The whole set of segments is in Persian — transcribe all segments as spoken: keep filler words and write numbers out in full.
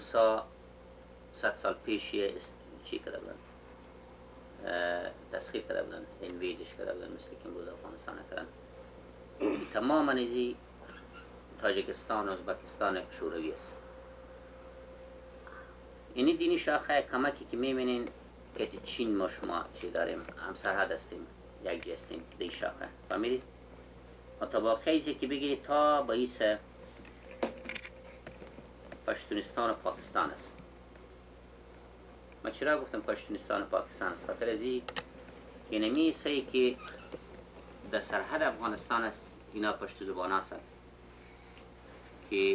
روسا صد سال پیش یه است... چی کرده بودن، تسخیر کرده بودن، اینویدش کرده بودن، مثل که امروز افغانستان کردن. تمام نیزی تاجیکستان و ازبکستان شوروی است. اینی دینی شاخه کمکی که میبینین که چین ما شما چی داریم، هم سرحد هستیم، یک جا هستیم دی شاخه، فهمیدید؟ و تا واقعی که بگیرید تا با ایس پشتونستان و پاکستان است. ما چرا گفتم پشتونستان و پاکستان است؟ خاطر از این اینمی سایی که در سرحد افغانستان است، اینا پشتو زبان هستند که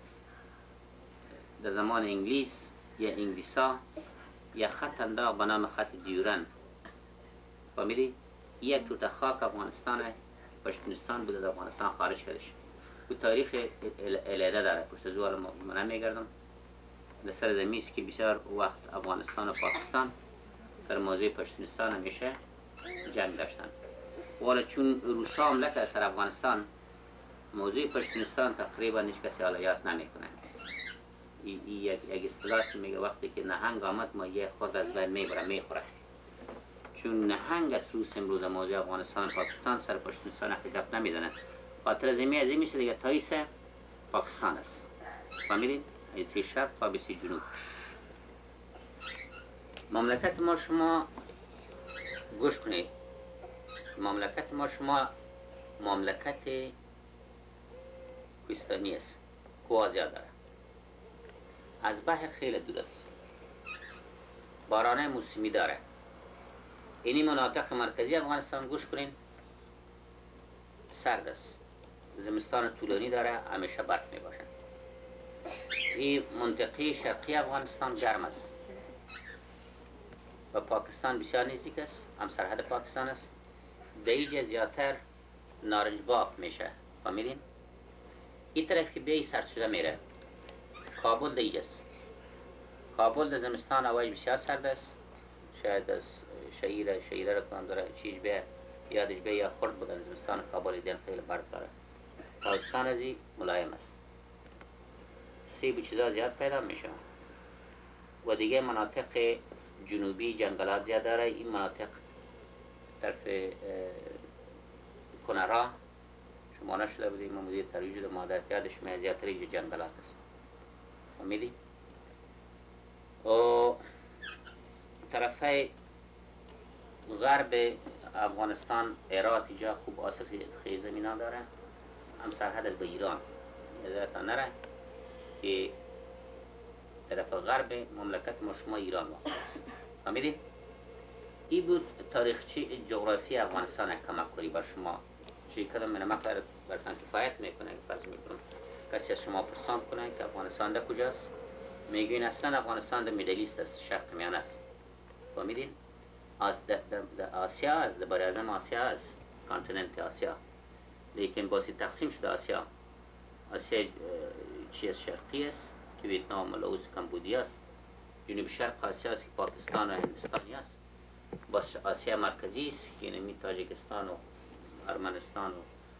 در زمان انگلیس یا انگلیسا یا خط انداخت به نام خط دیورن، فهمیدی؟ یک توت خاک افغانستان پشتونستان بود، از افغانستان خارج کردش. او تاریخ علیحده داره، پشت زوال من نمیگردم. در سر زمین است که بسیار وقت افغانستان و پاکستان سر موضوع پشتونستان همیشه جنگ داشتن. ولی چون روسا حمله کرد سر افغانستان، موضوع پشتونستان تقریبا هیچ کسی حالا یاد نمیکنه. این یک یک اصطلاح میگه وقتی که نهنگ آمد ما یه خورد از بین میبره میخوره. چون نهنگ از روس امروز موضوع افغانستان و پاکستان سر پشتونستان حساب نمیزنه. خاطر زمین از این میشه دیگه تاییس پاکستان است. فهمیدین؟ ایسی شرق تا بیسی جنوب. مملکت ما شما گوش کنید. مملکت ما شما مملکت کوهستانی است. کوه زیاد داره. از بحر خیلی دور است. بارانه موسمی داره. اینی مناطق مرکزی افغانستان گوش کنین سرد است. زمستان طولانی داره، همیشه برف می باشه. این منطقه شرقی افغانستان گرم است و پاکستان بسیار نزدیک است، هم سرحد پاکستان است. دیجه زیادتر نارنج باغ میشه، فهمیدین؟ این طرف که بیایی سرد شده میره. کابل دیجه است. کابل در زمستان هوای بسیار سرد است. شاید از شهیر شهیره را کنم داره چیز به یادش به یا خورد بودن زمستان کابل دیدن خیلی برد داره. تابستان از این ملایم است. سیب و چیزا زیاد پیدا میشه و دیگه مناطق جنوبی جنگلات زیاد داره. این مناطق طرف کنرا شما نشده بودیم مدیر ترویج مادر یادش می زیادتری جنگلات است. فهمیدی؟ و طرفه غرب افغانستان عراق اینجا خوب آسف خیلی زمینان داره، هم سرحد با ایران. یادتان نره که طرف غرب مملکت ما شما ایران واقع است. فهمیدی؟ این بود تاریخچه جغرافی افغانستان کمک کری بر شما. چی کدام من مقدار برتان کفایت میکنه که فرض میکنم کسی از شما پرسان کنه که افغانستان در کجاست؟ میگوین اصلا افغانستان در میدلیست است، شرق میانه است. فهمیدین؟ از در آسیا است، در بر اعظم آسیا است، کانتیننت آسیا. لیکن باسی تقسیم شده آسیا. آسیا چیز شرقی است که ویتنام و لاوس کمبودیا است. جنوب شرق آسیا است که پاکستان و هندستان است. باز آسیا مرکزی است که یعنی تاجیکستان و ارمنستان و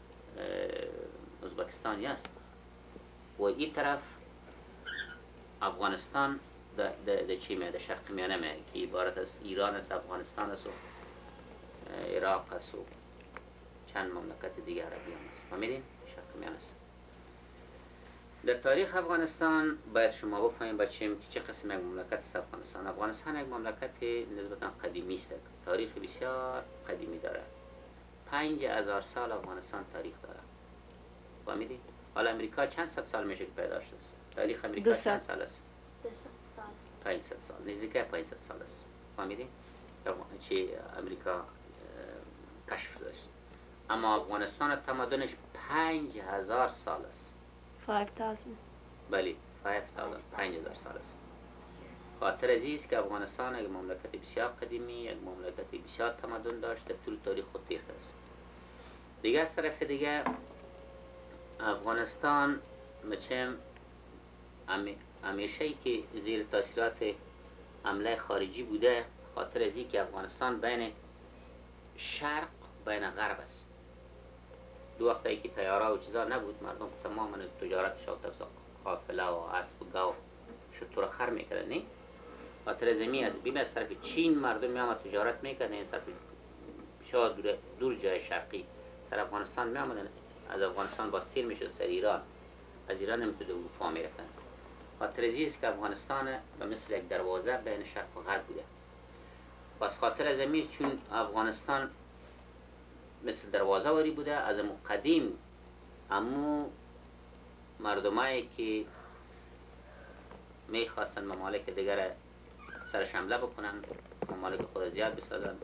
ازبکستان است. و این طرف افغانستان در چی میاد؟ در شرق میانه میاد که عبارت از ایران است، افغانستان است و عراق است و چند مملکت دیگه عربی هم است. فهمیدین؟ شرق میانه است. در تاریخ افغانستان باید شما بفهمید بچیم که چه قسم یک مملکت است افغانستان. افغانستان یک مملکت نسبتا قدیمی است. تاریخ بسیار قدیمی داره. پنج هزار سال افغانستان تاریخ داره. فهمیدین؟ حالا امریکا چند صد سال میشه که پیدا شده است؟ تاریخ امریکا چند سال است؟ پانصد سال. نزدیک پانصد سال است. فهمیدین؟ چی امریکا کشف داشت. اما افغانستان تمدنش پنج هزار سال است. five thousand. بله، five thousand. پنج هزار سال است. خاطر عزیز که افغانستان یک مملکت بسیار قدیمی، یک مملکت بسیار تمدن داشت، در طول تاریخ خود تیخت است. دیگه از طرف دیگه افغانستان مچم همیشه ای که زیر تاثیرات حمله خارجی بوده، خاطر از که افغانستان بین شرق بین غرب است. دو وقتی که تیاره و چیزا نبود، مردم تماما تجارت شد، قافله و اسب و گاو شطور خر میکردن نه خاطر زمین از بیم از طرف چین مردم میامد تجارت میکردن از طرف شاید دور, دور جای شرقی سر افغانستان میامدن از افغانستان باز تیر میشد سر ایران از ایران هم تو اروپا میرفتن خاطر ازیست که افغانستان به مثل یک دروازه بین شرق و غرب بوده پس خاطر زمین چون افغانستان مثل دروازه واری بوده از امو قدیم امو مردمایی که میخواستن ممالک دیگر سرش حمله بکنن ممالک خود زیاد بسازن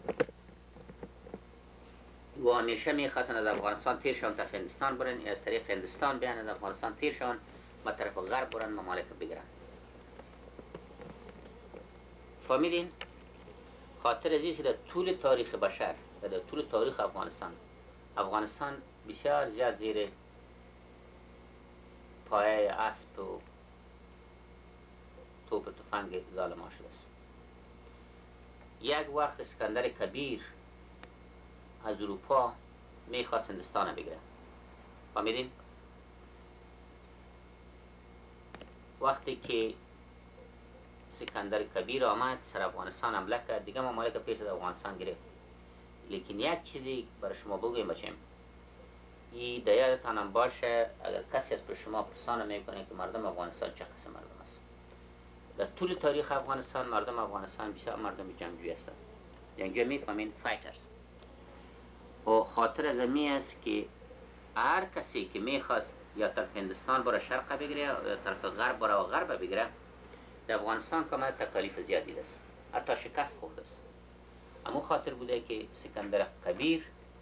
و همیشه میخواستن از افغانستان تیرشان تا هندوستان برن از طریق هندوستان بیان از افغانستان تیرشان و طرف غرب برن ممالک بگیرن فهمیدین؟ خاطر ازیست که در طول تاریخ بشر و در طول تاریخ افغانستان افغانستان بسیار زیاد زیر پایه اسب و توپ و تفنگ ظالمان شده است یک وقت اسکندر کبیر از اروپا میخواست هندوستان بگیره فهمیدین؟ وقتی که اسکندر کبیر آمد سر افغانستان حمله کرد دیگه ممالک پیش از افغانستان گرفت لیکن یک چیزی برای شما بگویم بچیم این در یادتان هم باشه اگر کسی از پر شما پرسانه میکنه که مردم افغانستان چه قسم مردم است در طول تاریخ افغانستان مردم افغانستان بسیار مردم جنگجوی هستند جنگجوی میفهمین فایترز و خاطر از می است که هر کسی که میخواست یا طرف هندوستان برای شرق بگیره یا طرف غرب برای غرب بگیره در افغانستان کاملا تکالیف زیادی است حتی شکست خورده است اما خاطر بوده که اسکندر کبیر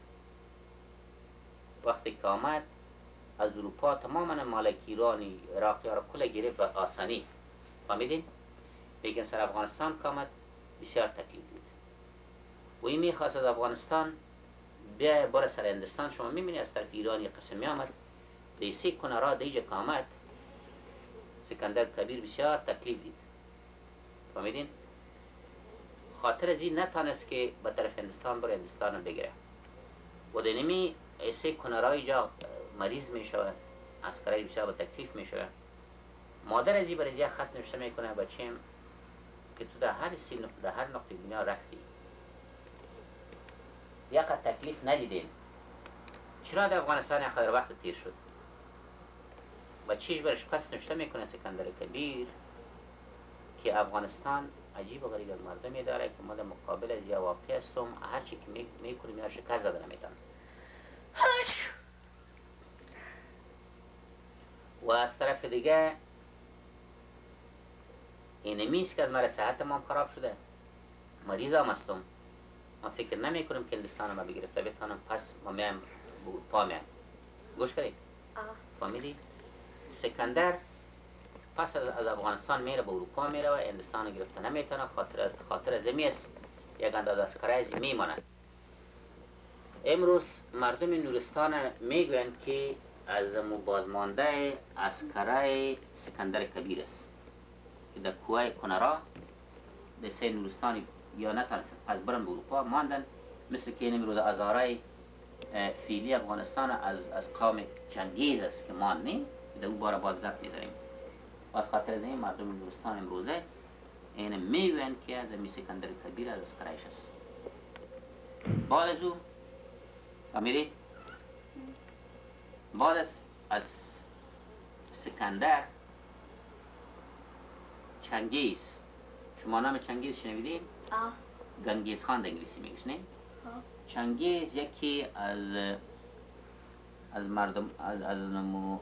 وقتی که آمد از اروپا تماما ممالک ایرانی عراقی ها را کل گرفت به آسانی فهمیدین؟ لیکن سر افغانستان که آمد بسیار تکلیف بود و این میخواست از افغانستان بیا بر سر هندوستان شما میبینی از طرف ایرانی قسم می آمد دیسی کنه را دیجا که آمد اسکندر کبیر بسیار تکلیف دید فهمیدین؟ خاطر از این نتانست که به طرف هندوستان بر هندوستان بگیره و دنمی ایسی کنرای جا مریض می شود عسکرای بسیار به تکلیف می شود مادر ازی بر ازی خط نوشته می کنه بچیم که تو در هر سی نقطه در هر نقطه دنیا رفتی یک تکلیف ندیدین چرا در افغانستان یک قدر وقت تیر شد و چیش برش پس نوشته می کنه اسکندر کبیر که افغانستان عجیب و غریب مردمی داره که ما در مقابل از یا واقع هستم هر چی که می, می کنیم یا شکست زده نمیتن و از طرف دیگه اینمیست که از مرا صحت ما خراب شده مریض هم هستم ما فکر نمی کنیم که هندوستان ما بگرفته بتانم پس ما میایم اروپا میایم گوش کردید فهمیدی اسکندر پس از, از افغانستان میره به اروپا میره و هندوستان گرفته نمیتونه خاطر خاطر زمین است یک اندازه از کرایز میماند امروز مردم نورستان میگویند که از بازمانده اسکرای اسکندر کبیر است که در کوه کنرا در سه نورستانی یا نتانست پس برن به اروپا ماندن مثل که این امروز ازارای فیلی افغانستان از از قوم چنگیز است که ماندیم در اون بار باز گپ میزنیم از خاطر از این مردم نورستان امروزه این میگویند که از اسکندر کبیر از اسکرایش است بعد از او فهمیدی؟ بعد از از اسکندر چنگیز شما نام چنگیز شنیدین؟ آه گنگیز خان در انگلیسی میگوش نه؟ چنگیز یکی از از مردم از از نمو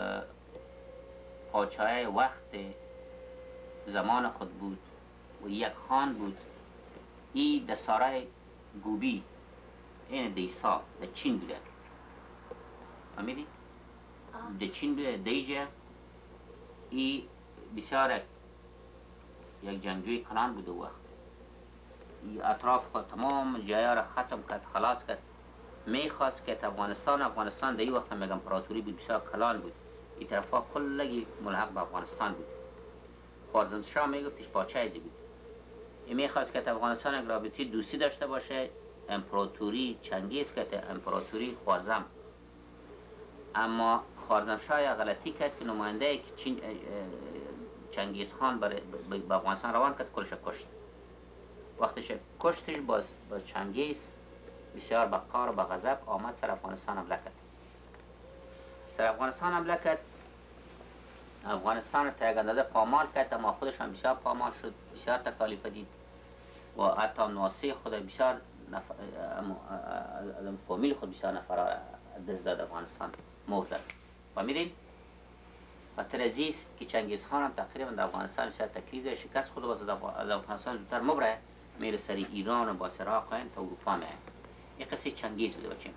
پاچای وقت زمان خود بود و یک خان بود ای در سارای گوبی این دیسا در چین بوده فهمیدی؟ در چین بوده دیجا ای بسیار یک جنگجوی کلان بوده وقت ای اطراف خود تمام جایه را ختم کرد خلاص کرد میخواست که افغانستان افغانستان در این وقت هم یک امپراتوری بود بسیار کلان بود این طرفا کلگی ملحق به افغانستان بود خوارزمشاه میگفتش پاچایزی بود این میخواست که افغانستان یک رابطه دوستی داشته باشه امپراتوری چنگیز که امپراتوری خوارزم اما خوارزمشاه یا غلطی کرد که نماینده که چین چنگیز خان برای به افغانستان روان کرد، کلش کشت. وقتش کشتش باز باز چنگیز بسیار به قار و به غضب آمد سر افغانستان حمله کرد. سر افغانستان حمله کرد، افغانستان تا یک اندازه پامال کرد، اما خودش هم بسیار پامال شد، بسیار تکالیف دید و حتی نواسه خود بسیار نفر از فامیل خود بسیار نفر دست داد افغانستان مرد. فهمیدین؟ خاطر عزیز که چنگیز خان هم تقریبا در افغانستان بسیار تکلیف داشت، شکست خود باز از افغانستان زودتر مبره میره سر ایران و با سر عراق تا اروپا میه. این قصه چنگیز بوده بچیم.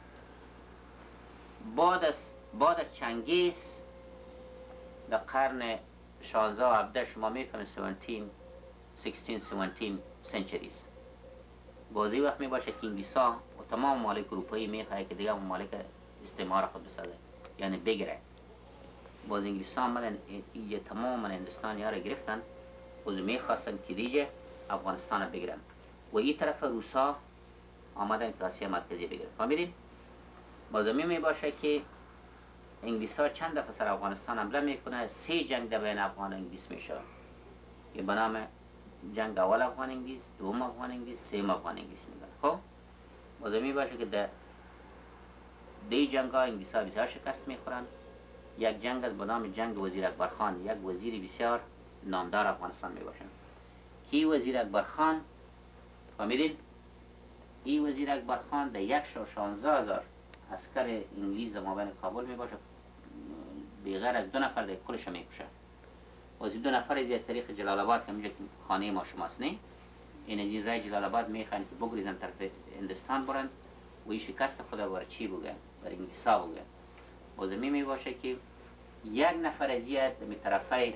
بعد از بعد از چنگیز در قرن شانزده و هفده شما میفهمید هفده، شانزده، هفده سنچریز. بازی وقت می باشه که انگلیسا و تمام ممالک اروپایی میخواه که دیگه ممالک استعمار خود بسازه، یعنی بگیره. باز انگلیسا آمدن یه تمام من هندوستانی ها را گرفتن، باز میخواستن که دیگه افغانستان را بگیرن و این طرف روسا آمدن که آسیا مرکزی بگیرن. فهمیدین؟ باز می باشه که انگلیسا چند دفعه سر افغانستان حمله میکنه، سه جنگ در بین افغان و انگلیس میشه. یه به نام جنگ اول افغان انگلیس، دوم افغان انگلیس، سوم افغان انگلیس میگن. خب باز می باشه که در دی جنگ ها انگلیس ها بسیار شکست میخورن. یک جنگ از به نام جنگ وزیر اکبرخان، یک وزیر بسیار نامدار افغانستان می باشن. کی وزیر اکبرخان؟ فهمیدین؟ این وزیر اکبرخان در یک شو شانزده هزار عسکر انگلیس در مابین کابل می باشه، بغیر از دو نفر در کلش می کشه. وزیر دو نفر از طریق جلال آباد که میگه خانه ما شماست نه، این از این رای جلال آباد میخوان که بگریزن طرف هندوستان برن و این شکست خدا بر چی بگن؟ بر انگلیسا بگن. بازمی می باشه که یک نفر از این می طرفه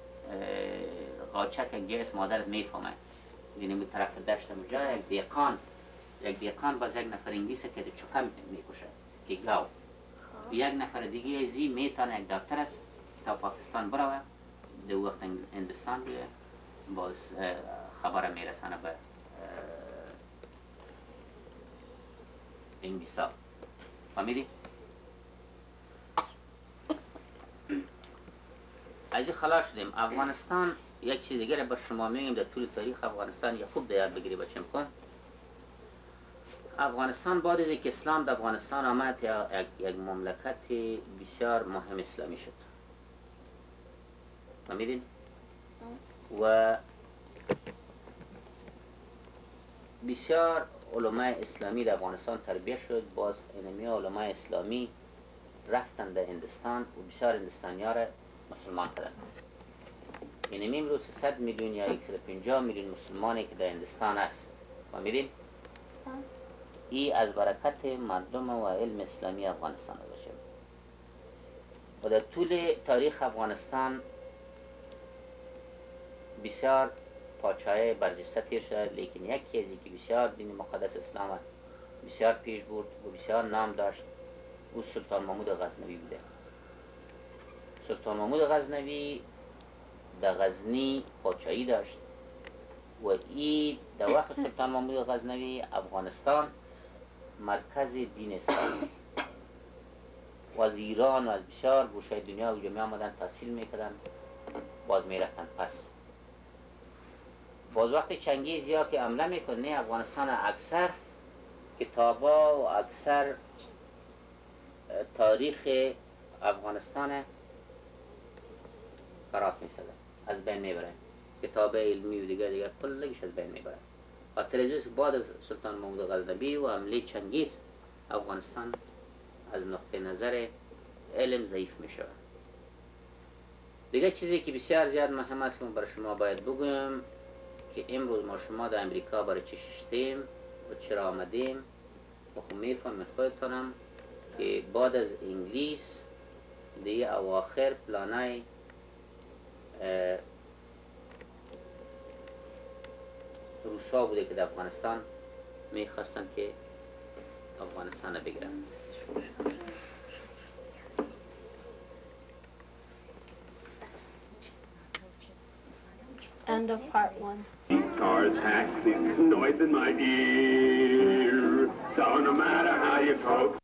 قاچک گیس مادرت میفهمه، یعنی می طرف دشت مجا یک دیقان یک دیقان باز یک نفر انگلیسه که چکم میکشه که گاو، یک نفر دیگه ازی میتونه یک دکتر است تا پاکستان بروه، دو وقت هندوستان بیه باز خبر میرسانه به انگلیسا. فهمیدی؟ از این خلاص شدیم. افغانستان یک چیز دیگه بر شما میگیم در طول تاریخ افغانستان یا خوب دیار بگیری بچیم کن. افغانستان بعد از اینکه اسلام در افغانستان آمد یا یک, یک مملکت بسیار مهم اسلامی شد. فهمیدین؟ و بسیار علماء اسلامی در افغانستان تربیت شد. باز اینمی علماء اسلامی رفتن در هندوستان و بسیار هندوستانی ها را مسلمان کردن. اینمی امروز صد میلیون یا صد و پنجاه میلیون مسلمانی که در هندوستان است. فهمیدین؟ ای از برکت مردم و علم اسلامی افغانستان باشه. و در طول تاریخ افغانستان بسیار پادشاهی برجسته تیر شد، لیکن یکی از اینکه بسیار دین مقدس اسلام بسیار پیش برد و بسیار نام داشت او سلطان محمود غزنوی بوده. سلطان محمود غزنوی در غزنی پادشاهی داشت و ای در وقت سلطان محمود غزنوی افغانستان مرکز دین اسلامی و از ایران و از بسیار گوشه دنیا و جمعه آمدن تحصیل میکردن، باز میرفتن پس. باز وقت چنگیز یا که حمله میکنه افغانستان اکثر کتابا و اکثر تاریخ افغانستان خراب میسازه، از بین میبره. کتاب علمی و دیگر دیگر کلش از بین میبره. خاطر ازیست بعد از سلطان محمود غزنوی و حمله چنگیز افغانستان از نقطه نظر علم ضعیف میشه. دیگر چیزی که بسیار زیاد مهم است که من برای شما باید بگویم که امروز ما شما در امریکا برای چی ششتیم و چرا آمدیم و خب میفهمید خودتانم که بعد از انگلیس دیگه اواخر پلانای روسا بوده که در افغانستان میخواستن که افغانستان رو بگیرن. End of part one. Guitars, hacks, noise in my ear. So no matter how you talk.